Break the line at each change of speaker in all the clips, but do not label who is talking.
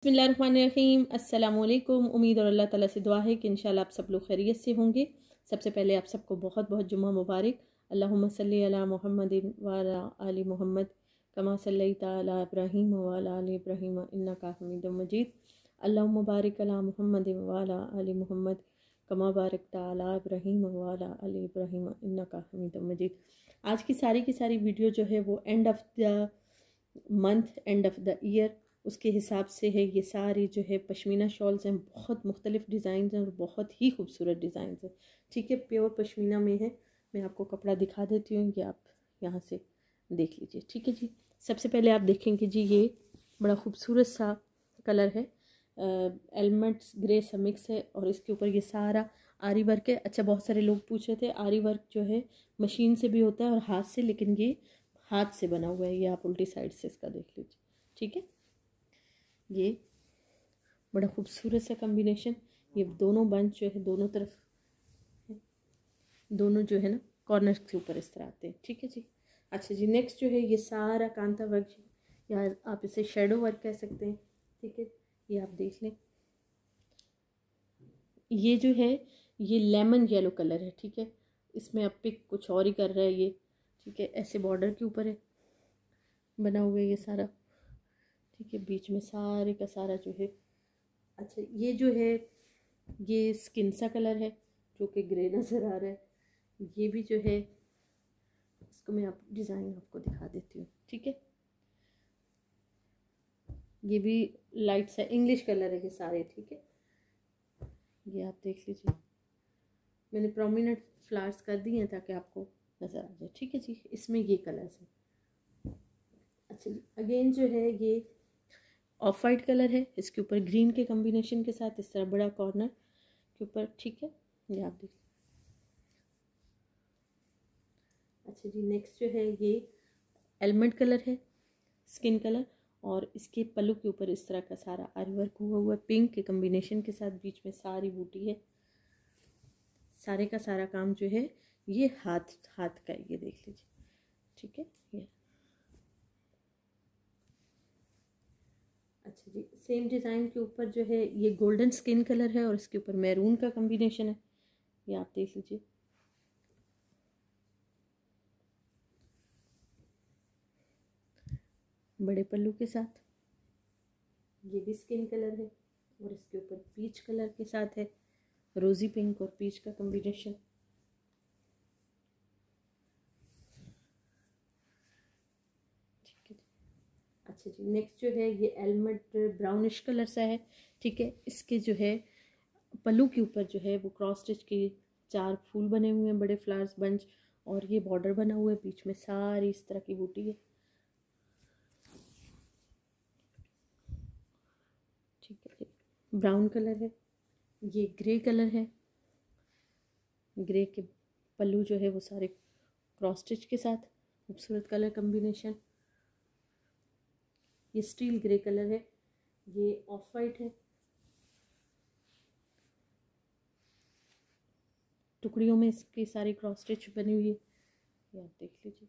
बिस्मिल्लाहिर्रहमानिर्रहीम। अस्सलाम वालेकुम। उम्मीद और अल्लाह ताला से दुआ है कि इंशाल्लाह आप सब लोग खैरियत से होंगे। सबसे पहले आप सबको बहुत बहुत जुम्मा मुबारक। अल्लाहुम्मा सल्ली अला मुहम्मदिन व अला आलि मुहम्मद कमा सल्लैता अला इब्राहीम व अला आलि इब्राहीम इन्नका हमीदुम मजीद। अल्लाहुम्मा बारिक अला मुहम्मदिन व अला आलि मुहम्मद कमा बारकता अला इब्राहीम व अला आलि इब्राहीम इन्नका हमीदुम मजीद। आज की सारी वीडियो जो है वो end of the month, end of the year, उसके हिसाब से है। ये सारी जो है पश्मीना शॉल्स हैं, बहुत मुख्तलिफ डिज़ाइन हैं और बहुत ही खूबसूरत डिज़ाइन हैं। ठीक है, प्योर पश्मीना में है। मैं आपको कपड़ा दिखा देती हूँ, ये आप यहाँ से देख लीजिए। ठीक है जी, सबसे पहले आप देखेंगे जी, ये बड़ा खूबसूरत सा कलर है, एलमेंट्स ग्रे सा मिक्स है और इसके ऊपर ये सारा आरी वर्क है। अच्छा, बहुत सारे लोग पूछ रहे थे आरी वर्क जो है मशीन से भी होता है और हाथ से, लेकिन ये हाथ से बना हुआ है। ये आप उल्टी साइड से इसका देख लीजिए। ठीक है, ये बड़ा खूबसूरत सा कॉम्बिनेशन। ये दोनों बंच जो है दोनों तरफ, दोनों जो है ना कॉर्नर के ऊपर इस तरह आते हैं। ठीक है जी। अच्छा जी, नेक्स्ट जो है ये सारा कांता वर्क, या आप इसे शेडो वर्क कह सकते हैं। ठीक है, ये आप देख लें। ये जो है ये लेमन येलो कलर है। ठीक है, इसमें अब पिक कुछ और ही कर रहा है ये। ठीक है, ऐसे बॉर्डर के ऊपर है बना हुआ है ये सारा। ठीक है, बीच में सारे का सारा जो है। अच्छा, ये जो है ये स्किन सा कलर है जो कि ग्रे नज़र आ रहा है। ये भी जो है, इसको मैं आप डिज़ाइन आपको दिखा देती हूँ। ठीक है, ये भी लाइट सा इंग्लिश कलर है ये सारे। ठीक है, ये आप देख लीजिए। मैंने प्रोमिनेंट फ्लावर्स कर दिए हैं ताकि आपको नज़र आ जाए। ठीक है जी, इसमें ये कलर्स हैं। अच्छा जी, अगेन जो है ये ऑफ वाइट कलर है, इसके ऊपर ग्रीन के कॉम्बिनेशन के साथ इस तरह बड़ा कॉर्नर के ऊपर। ठीक है, ये आप देखिए। अच्छा जी, नेक्स्ट जो है ये एलमेंट कलर है, स्किन कलर, और इसके पल्लू के ऊपर इस तरह का सारा आरी वर्क हुआ है पिंक के कॉम्बिनेशन के साथ। बीच में सारी बूटी है। सारे का सारा काम जो है ये हाथ का है, ये देख लीजिए। ठीक है, ये अच्छा जी, सेम डिज़ाइन के ऊपर जो है ये गोल्डन स्किन कलर है और इसके ऊपर मैरून का कॉम्बिनेशन है। ये आप देख लीजिए। बड़े पल्लू के साथ, ये भी स्किन कलर है और इसके ऊपर पीच कलर के साथ है, रोजी पिंक और पीच का कॉम्बिनेशन। ठीक है, अच्छा जी, नेक्स्ट जो है ये एलमेंट ब्राउनिश कलर सा है। ठीक है, इसके जो है पल्लू के ऊपर जो है वो क्रॉस स्टिच के 4 फूल बने हुए हैं, बड़े फ्लावर्स बंच, और ये बॉर्डर बना हुआ है। बीच में सारी इस तरह की बूटी है। ठीक है जी, ब्राउन कलर है, ये ग्रे कलर है। ग्रे के पल्लू जो है वो सारे क्रॉस स्टिच के साथ, खूबसूरत कलर कॉम्बिनेशन। ये स्टील ग्रे कलर है, ये ऑफ वाइट है, टुकड़ियों में इसकी सारी क्रॉस स्टिच बनी हुई है। ये आप देख लीजिए।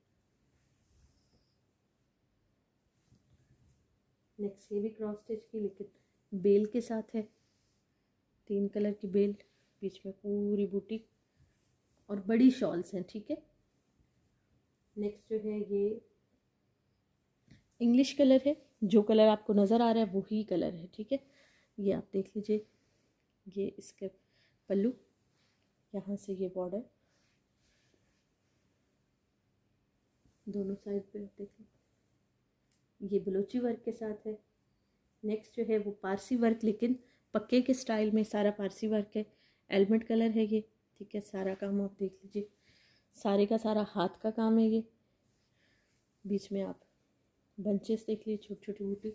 नेक्स्ट ये भी क्रॉस स्टिच की, लेकिन बेल के साथ है। 3 कलर की बेल, बीच में पूरी बूटी और बड़ी शॉल्स हैं। ठीक है, नेक्स्ट जो है ये इंग्लिश कलर है, जो कलर आपको नज़र आ रहा है वही कलर है। ठीक है, ये आप देख लीजिए। ये इसके पल्लू, यहाँ से ये बॉर्डर दोनों साइड पे देखिए। ये बलोची वर्क के साथ है। नेक्स्ट जो है वो पारसी वर्क, लेकिन पक्के के स्टाइल में सारा पारसी वर्क है। एलमेंट कलर है ये। ठीक है, सारा काम आप देख लीजिए। सारे का सारा हाथ का काम है ये। बीच में आप बंचेस देख लीजिए, छोटी छोटी बूटी।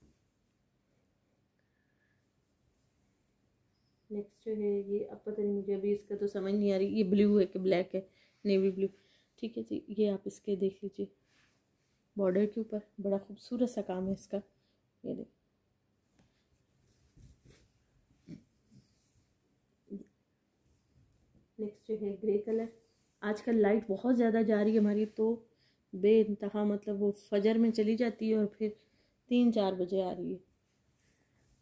नेक्स्ट जो है ये, अब पता नहीं मुझे अभी इसका तो समझ नहीं आ रही, ये ब्लू है कि ब्लैक है, नेवी ब्लू। ठीक है जी, ये आप इसके देख लीजिए। बॉर्डर के ऊपर बड़ा खूबसूरत सा काम है इसका। ये देख, नेक्स्ट जो है ग्रे कलर। आजकल लाइट बहुत ज़्यादा जा रही है हमारी, तो बेइंतहा मतलब वो फजर में चली जाती है और फिर 3-4 बजे आ रही है।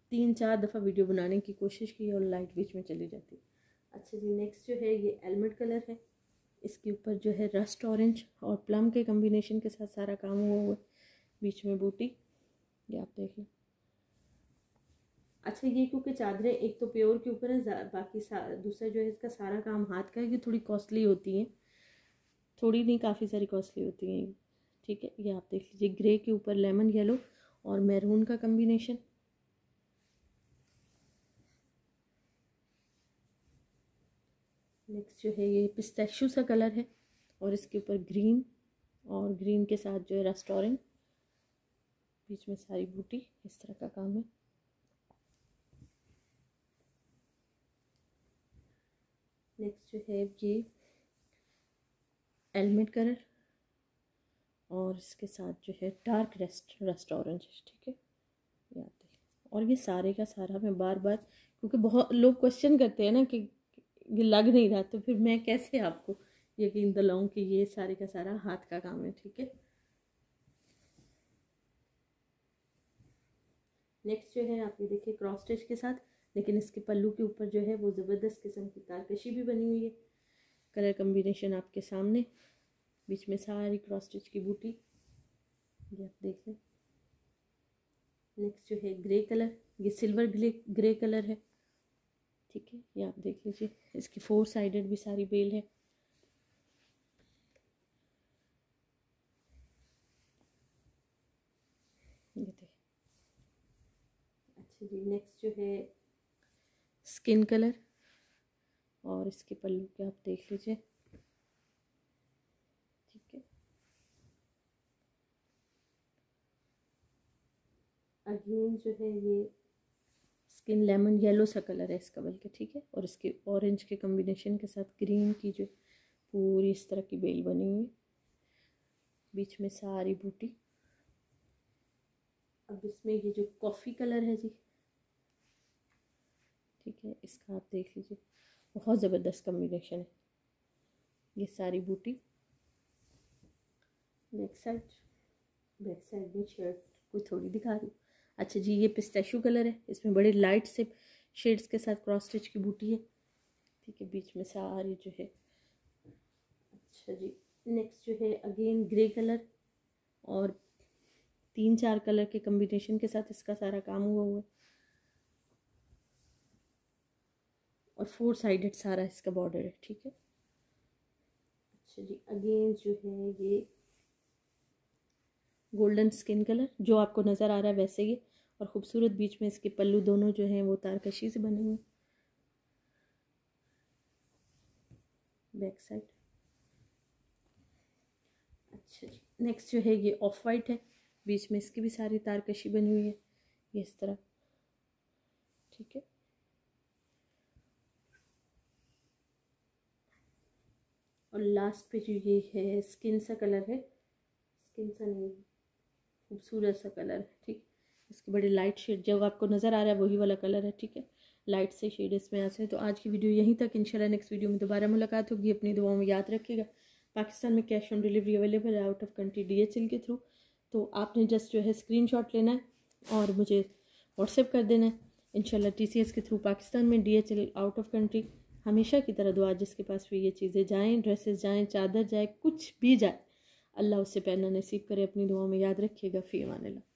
3-4 दफ़ा वीडियो बनाने की कोशिश की और लाइट बीच में चली जाती। अच्छा जी, नेक्स्ट जो है ये एलमेट कलर है। इसके ऊपर जो है रस्ट ऑरेंज और प्लम के कम्बिनेशन के साथ सारा काम हुआ हुआ है, बीच में बूटी, ये आप देख लें। अच्छा, ये क्योंकि चादरें एक तो प्योर के ऊपर है, बाकी दूसरा जो है इसका सारा काम हाथ का है, कि थोड़ी कॉस्टली होती हैं, थोड़ी नहीं काफ़ी सारी कॉस्टली होती हैं, ठीक है। ये आप देख लीजिए, ग्रे के ऊपर लेमन येलो और मैरून का कम्बिनेशन। नेक्स्ट जो है ये पिस्ताशियो सा कलर है और इसके ऊपर ग्रीन और ग्रीन के साथ जो है रस्ट ऑरेंज, बीच में सारी बूटी, इस तरह का काम है। नेक्स्ट जो है ये एलमेट कलर और इसके साथ जो है डार्क रस्ट ऑरेंज, ठीक है। ये आप देखें, और ये सारे का सारा मैं बार बार, क्योंकि बहुत लोग क्वेश्चन करते हैं ना कि ये लग नहीं रहा, तो फिर मैं कैसे आपको यकीन दिलाऊं कि ये सारे का सारा हाथ का काम है, ठीक है। नेक्स्ट जो है आप ये देखिए क्रॉस स्टिच के साथ, लेकिन इसके पल्लू के ऊपर जो है वो ज़बरदस्त किस्म की तारकशी भी बनी हुई है। कलर कम्बिनेशन आपके सामने, बीच में सारी क्रॉस स्टिच की बूटी, ये आप देख लें। नेक्स्ट जो है ग्रे कलर, ये सिल्वर ग्रे कलर है, ठीक है। ये आप देख लीजिए, इसकी 4 साइडेड भी सारी बेल है। ये देखिए। अच्छा जी, नेक्स्ट जो है स्किन कलर और इसके पल्लू के आप देख लीजिए, ठीक है। अगेन जो है ये स्किन लेमन येलो सा कलर है इसका बल्कि, ठीक है। और इसके ऑरेंज के कम्बिनेशन के साथ ग्रीन की जो पूरी इस तरह की बेल बनी हुई, बीच में सारी बूटी। अब इसमें ये जो कॉफ़ी कलर है जी, ठीक है, इसका आप देख लीजिए, बहुत ज़बरदस्त कम्बिनेशन है। ये सारी बूटी, बैक साइड में शर्ट कोई थोड़ी दिखा रही हूँ। अच्छा जी, ये पिस्ताशियो कलर है, इसमें बड़े लाइट से शेड्स के साथ क्रॉस स्टिच की बूटी है, ठीक है, बीच में सारी जो है। अच्छा जी, नेक्स्ट जो है अगेन ग्रे कलर और 3-4 कलर के कम्बिनेशन के साथ इसका सारा काम हुआ हुआ है, और 4 साइडेड सारा इसका बॉर्डर है, ठीक है। अच्छा जी, अगेन जो है ये गोल्डन स्किन कलर जो आपको नज़र आ रहा है वैसे ही, और ख़ूबसूरत बीच में इसके पल्लू दोनों जो हैं वो तारकशी से बने हुए, बैक साइड। अच्छा जी, नेक्स्ट जो है ये ऑफ वाइट है, बीच में इसकी भी सारी तारकशी बनी हुई है, ये इस तरह, ठीक है। और लास्ट पे जो ये है स्किन सा कलर है, स्किन सा नहीं, खूबसूरत सा कलर है, ठीक। इसके बड़े लाइट शेड जो आपको नज़र आ रहा है वही वाला कलर है, ठीक है। लाइट से शेड इसमें आते हैं। तो आज की वीडियो यहीं तक, इंशाल्लाह नेक्स्ट वीडियो में दोबारा मुलाकात होगी। अपनी दुआओं में याद रखिएगा। पाकिस्तान में कैश ऑन डिलीवरी अवेलेबल है, आउट ऑफ कंट्री DHL के थ्रू। तो आपने जस्ट जो है स्क्रीनशॉट लेना है और मुझे व्हाट्सएप कर देना है। इंशाल्लाह TCS के थ्रू पाकिस्तान में, DHL आउट ऑफ कंट्री। हमेशा की तरह दुआ, जिसके पास भी ये चीज़ें जाएँ, ड्रेसेस जाएँ, चादर जाए, कुछ भी जाए, अल्लाह उससे पहनना नसीब करे। अपनी दुआओं में याद रखिएगा। फ़ी अमान अल्लाह।